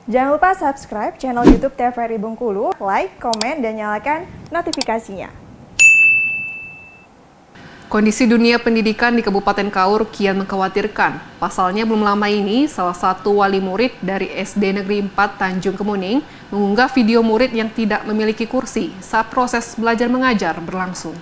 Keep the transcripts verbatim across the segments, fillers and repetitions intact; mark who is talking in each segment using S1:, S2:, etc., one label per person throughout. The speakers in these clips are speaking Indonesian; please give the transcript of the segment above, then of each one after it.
S1: Jangan lupa subscribe channel YouTube T V R I Bengkulu, like, komen, dan nyalakan notifikasinya.
S2: Kondisi dunia pendidikan di Kabupaten Kaur kian mengkhawatirkan. Pasalnya belum lama ini, salah satu wali murid dari S D Negeri empat Tanjung Kemuning mengunggah video murid yang tidak memiliki kursi saat proses belajar mengajar berlangsung.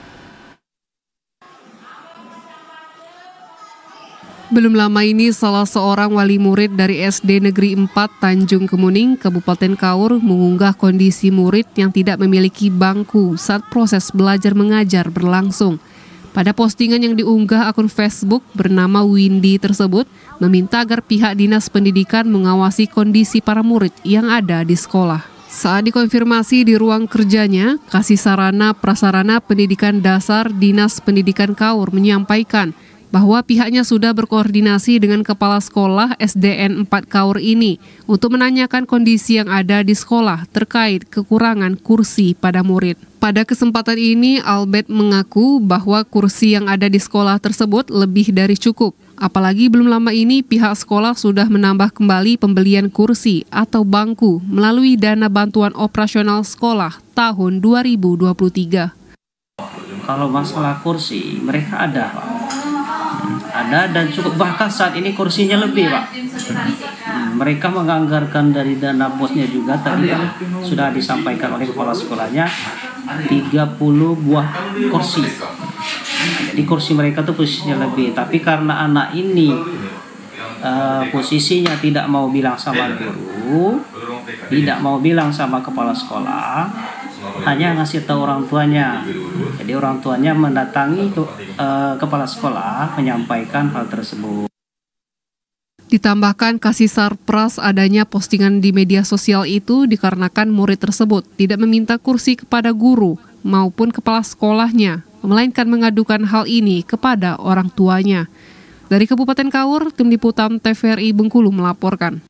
S2: Belum lama ini, salah seorang wali murid dari S D Negeri empat Tanjung Kemuning, Kabupaten Kaur, mengunggah kondisi murid yang tidak memiliki bangku saat proses belajar mengajar berlangsung. Pada postingan yang diunggah akun Facebook bernama Windy tersebut, meminta agar pihak Dinas Pendidikan mengawasi kondisi para murid yang ada di sekolah. Saat dikonfirmasi di ruang kerjanya, Kasih Sarana Prasarana Pendidikan Dasar Dinas Pendidikan Kaur menyampaikan bahwa pihaknya sudah berkoordinasi dengan Kepala Sekolah S D N empat Kaur ini untuk menanyakan kondisi yang ada di sekolah terkait kekurangan kursi pada murid. Pada kesempatan ini, Albert mengaku bahwa kursi yang ada di sekolah tersebut lebih dari cukup. Apalagi belum lama ini pihak sekolah sudah menambah kembali pembelian kursi atau bangku melalui dana bantuan operasional sekolah tahun dua ribu dua puluh tiga.
S3: Kalau masalah kursi, mereka ada, Pak. Ada dan cukup, bahkan saat ini kursinya lebih, Pak. Hmm, mereka menganggarkan dari dana bosnya juga tadi kan sudah disampaikan oleh kepala sekolahnya tiga puluh buah kursi. Jadi kursi mereka tuh posisinya lebih, tapi karena anak ini uh, posisinya tidak mau bilang sama guru, tidak mau bilang sama kepala sekolah, hanya ngasih tahu orang tuanya. Jadi orang tuanya mendatangi ke, uh, kepala sekolah menyampaikan hal tersebut.
S2: Ditambahkan Kasih Sarpras adanya postingan di media sosial itu dikarenakan murid tersebut tidak meminta kursi kepada guru maupun kepala sekolahnya, melainkan mengadukan hal ini kepada orang tuanya. Dari Kabupaten Kaur, Tim Liputan T V R I Bengkulu melaporkan.